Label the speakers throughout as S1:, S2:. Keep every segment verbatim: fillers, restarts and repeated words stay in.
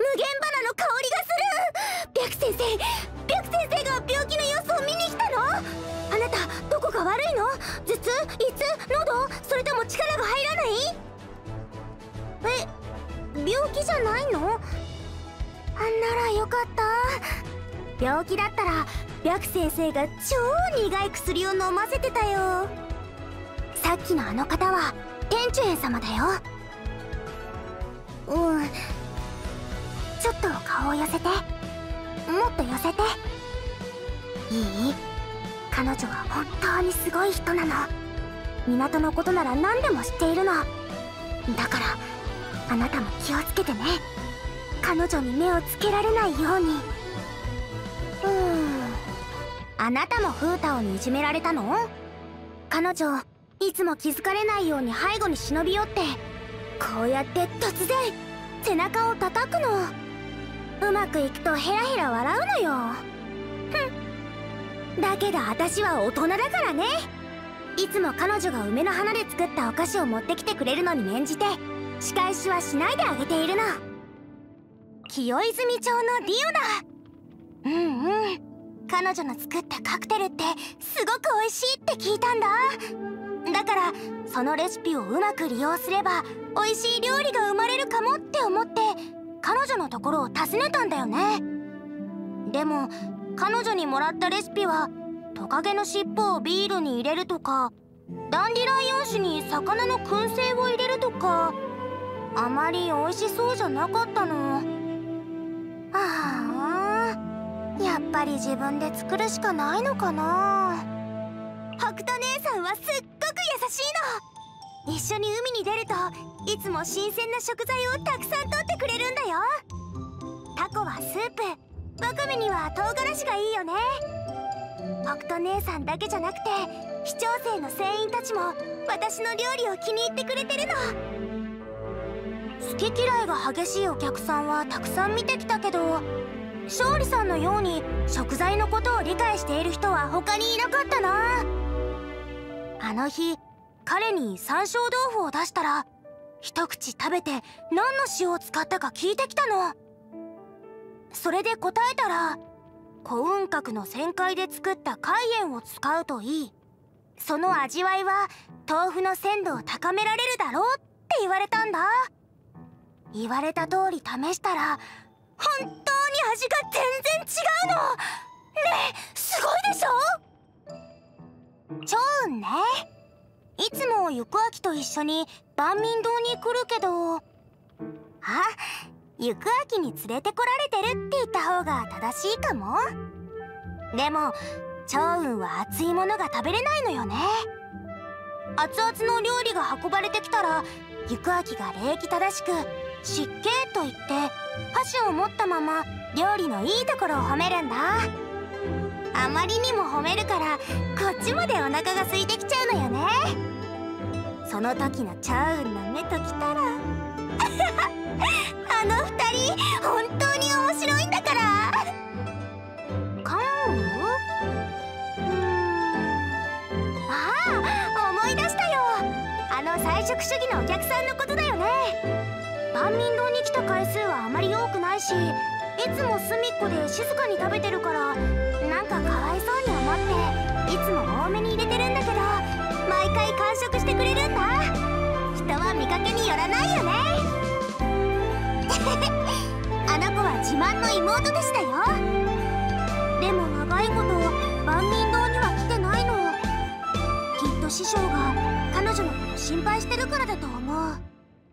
S1: 限花の香りがする。白先生、白先生が病気の様子を見に来たの？あなたどこが悪いの？頭痛、胃痛、喉、それとも力が入らない？え、病気じゃないの？あんならよかった。病気だったら白先生が超苦い薬を飲ませてたよ。さっきのあの方は天寿園様だよ。うん、ちょっと顔を寄せて。もっと寄せていい？彼女は本当にすごい人なの。港のことなら何でも知っているの。だからあなたも気をつけてね。彼女に目をつけられないように。うーん、あなたもフータオにいじめられたの？彼女いつも気づかれないように背後に忍び寄ってこうやって突然背中を叩くの。うまくいくとヘラヘラ笑うのよ。ふん。だけど私は大人だからね。いつも彼女が梅の花で作ったお菓子を持ってきてくれるのに免じて仕返しはしないであげているの。清泉町のディオだ。うんうん、彼女の作ったカクテルってすごく美味しいって聞いたんだ。だからそのレシピをうまく利用すれば美味しい料理が生まれるかもって思って彼女のところを訪ねたんだよね。でも彼女にもらったレシピはトカゲの尻尾をビールに入れるとか、ダンディライオン酒に魚の燻製を入れるとか、あまり美味しそうじゃなかったの。ああ、やっぱり自分で作るしかないのかな。北斗姉さんはすっごく優しいの。一緒に海に出るといつも新鮮な食材をたくさん取ってくれるんだよ。タコはスープ、ワカメには唐辛子がいいよね。北斗姉さんだけじゃなくて市長生の船員たちも私の料理を気に入ってくれてるの。好き嫌いが激しいお客さんはたくさん見てきたけど、勝利さんのように食材のことを理解している人は他にいなかったな。あの日彼に山椒豆腐を出したら一口食べて何の塩を使ったか聞いてきたの。それで答えたら古雲閣の旋回で作った海塩を使うといい、その味わいは豆腐の鮮度を高められるだろうって言われたんだ。言われた通り試したら本当に味が全然違うの。ねえ、すごいでしょ。趙雲ね、いつも行明と一緒に万民堂に来るけど、あ、行明に連れてこられてるって言った方が正しいかも。でも趙雲は熱いものが食べれないのよね。熱々の料理が運ばれてきたら行明が礼儀正しく失敬と言って箸を持ったまま料理のいいところを褒めるんだ。あまりにも褒めるからこっちまでお腹が空いてきちゃうのよね。その時の趙雲の目ときたらあの二人本当に面白いんだから。関羽？うーん、ああ、思い出したよ。あの菜食主義のお客さんのことだよね。万民堂に来た回数はあまり多くないし、いつも隅っこで静かに食べてるからなんかかわいそうに思っていつも多めに入れてるんだけど、毎回完食してくれるんだ。人は見かけによらないよね。あの子は自慢の妹でしたよ。でも長いこと万民堂には来てないの。きっと師匠が彼女のこと心配してるからだと思う。もう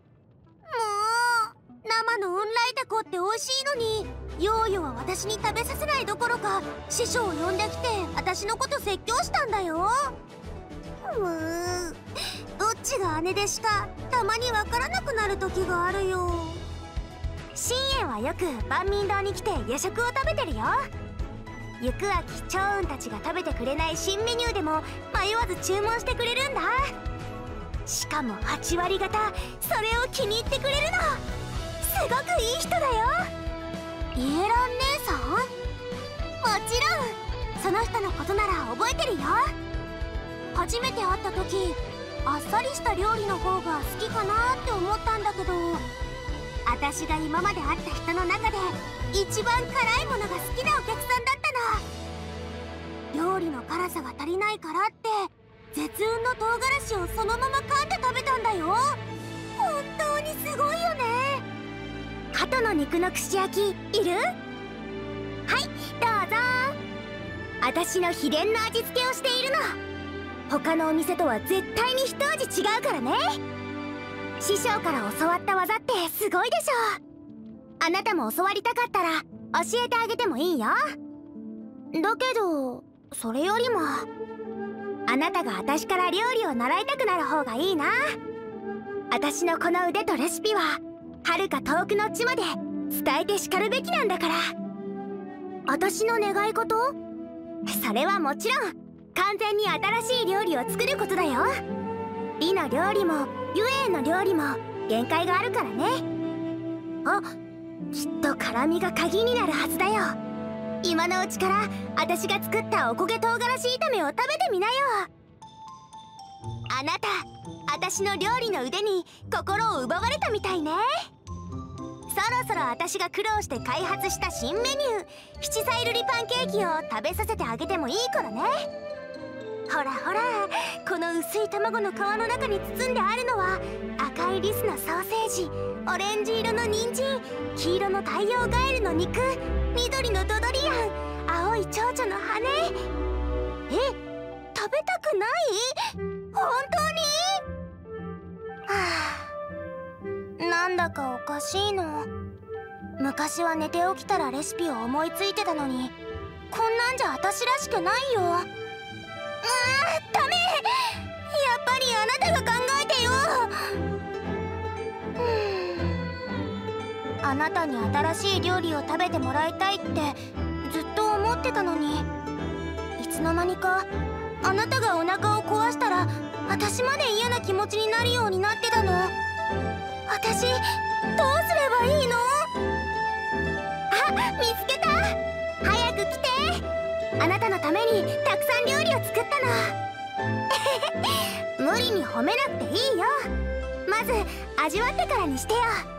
S1: 生のウンライタコって美味しいのにヨーヨは私に食べさせないどころか師匠を呼んできて私のこと説教したんだよ。うーん、どっちが姉でしかたまにわからなくなる時があるよ。信玄はよく万民堂に来て夜食を食べてるよ。行明、趙雲たちが食べてくれない新メニューでも迷わず注文してくれるんだ。しかもはち割方それを気に入ってくれるの。すごくいい人だよ。イエラン姉さん？もちろんその人のことなら覚えてるよ。初めて会った時あっさりした料理の方が好きかなって思ったんだけど、 私が今まで会った人の中で一番辛いものが好きなお客さんだったの。料理の辛さが足りないからって絶雲の唐辛子をそのまま噛んで食べたんだよ。本当にすごいよね。鳩の肉の串焼きいる？はい、どうぞ。私の秘伝の味付けをしているの。他のお店とは絶対に一味違うからね。師匠から教わった技ってすごいでしょ。あなたも教わりたかったら教えてあげてもいいよ。だけどそれよりもあなたが私から料理を習いたくなる方がいいな。私のこの腕とレシピは遥か遠くの地まで伝えてしかるべきなんだから。私の願い事？それはもちろん完全に新しい料理を作ることだよ。美の料理もゆえの料理も限界があるからね。あ、きっと辛みが鍵になるはずだよ。今のうちから私が作ったおこげ唐辛子炒めを食べてみなよ。あなた、私の料理の腕に心を奪われたみたいね。そろそろ私が苦労して開発した新メニュー七彩瑠璃パンケーキを食べさせてあげてもいいからね。ほらほら、この薄い卵の皮の中に包んであるのは赤いリスのソーセージ、オレンジ色の人参、黄色の太陽ガエルの肉、緑のドドリアン、青い蝶々の羽。え、食べたくない？本当に？はあ、なんだかおかしいの。昔は寝て起きたらレシピを思いついてたのに、こんなんじゃ私らしくないよ。あー、ダメ！やっぱりあなたが考えてよ。あなたに新しい料理を食べてもらいたいってずっと思ってたのに、いつの間にかあなたがお腹を壊したら私まで嫌な気持ちになるようになってたの。私どうすればいいの？あ、見つけた！早く来て！あなたのためにたくさん料理を作ったの。無理に褒めなくていいよ。まず味わってからにしてよ。